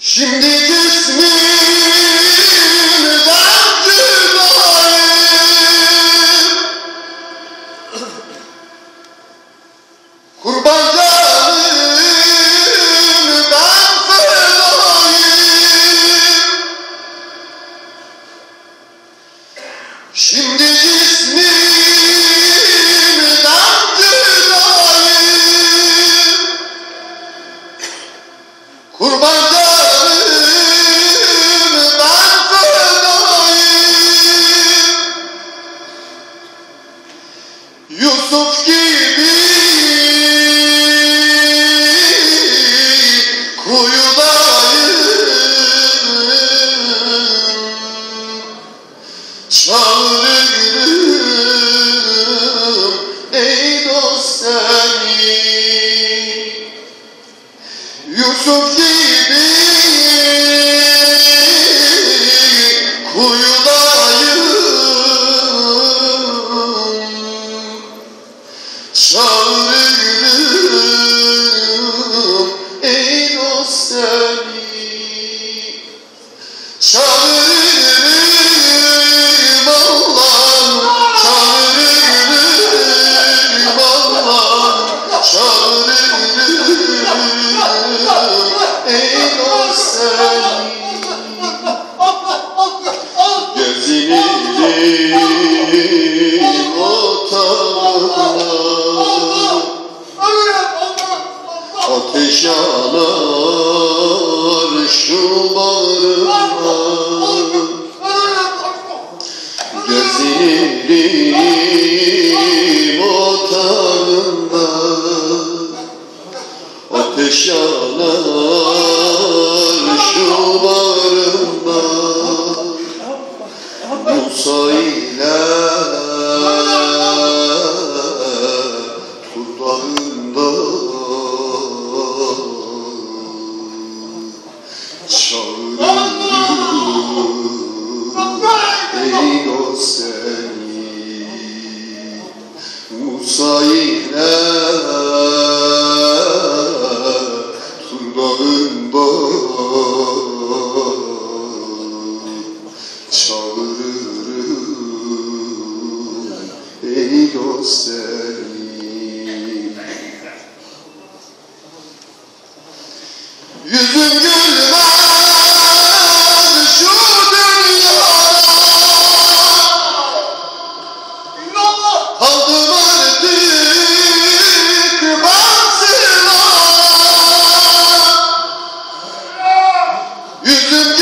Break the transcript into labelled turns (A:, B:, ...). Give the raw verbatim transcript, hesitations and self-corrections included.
A: Şimdi cismimden cüdayım, kurban canımdan fedayım. Şimdi cismimden cüdayım, kurban Yusuf gibi kuyudayım, çağırırım ey dost seni. Yusuf gibi kuyudayım, çağırırım ey dost seni. Çağırırım Allah'ım, çağırırım Allah'ım, çağırırım ey dost seni. Gezinim otağına, ateş yanar şu bağrıma. Gezinirim otağında, ateş yanar şu bağrıma. Musa ile Tur dağında çağırırım ey dost seni. Musa ile Tur dağında çağırırım ey dost seni. Yüzüm gülmez şu dünyada, kaldım artık bansılara. Yüzüm